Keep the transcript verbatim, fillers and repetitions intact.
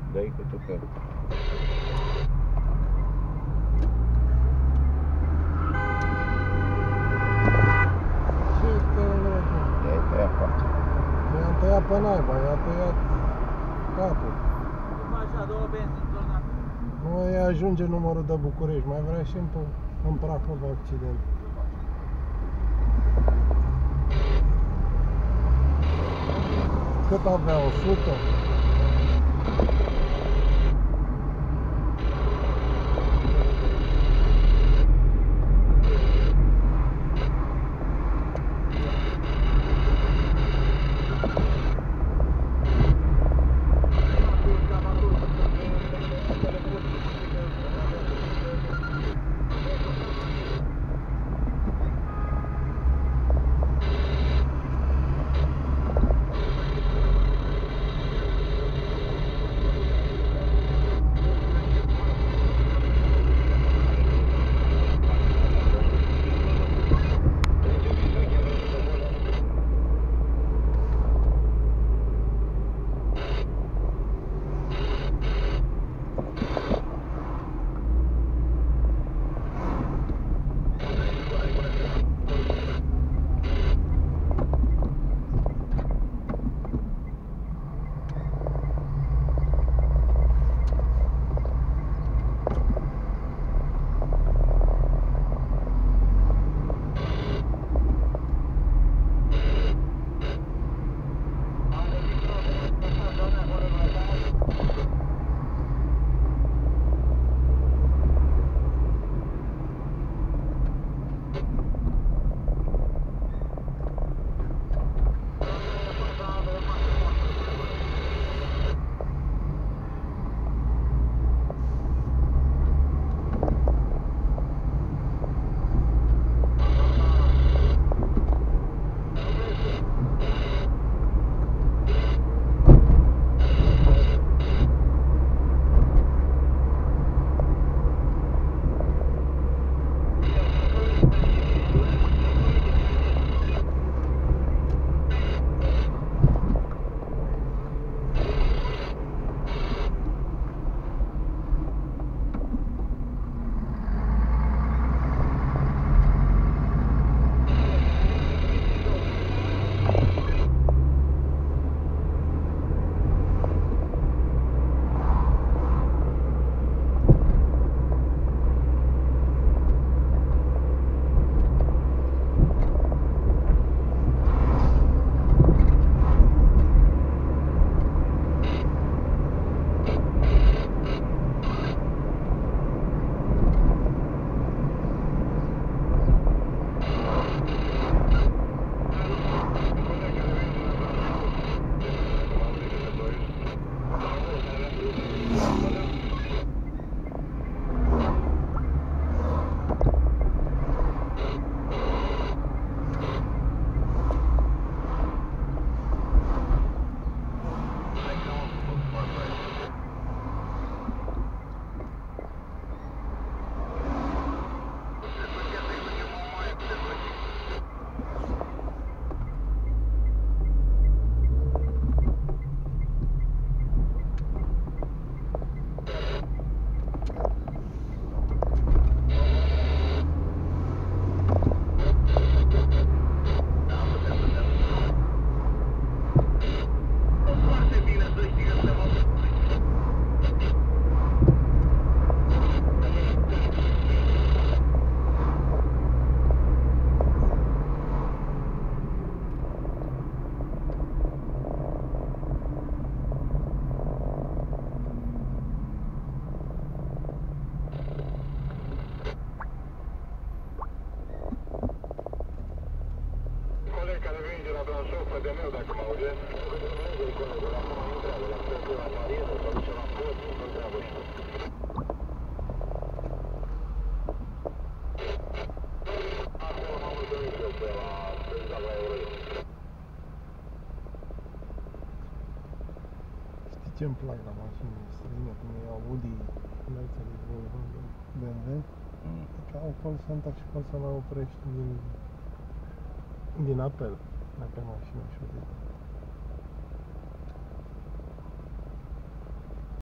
Dă-i cu tu că... Ce te-ai I-ai tăiat fața. I-am tăiat pe naiba, i-a tăiat capul. Cum așa, două benzi în zona? Nu îi ajunge numărul de București, mai vrea și în, în Prahova accident. Cât avea? o sută? Ce-mi plac la mașini străine, cum e Audi, Mercedes, Volvo, B M W, mm. Că au call center și poți să mă oprești din, din apel, dacă mașina și-o zic.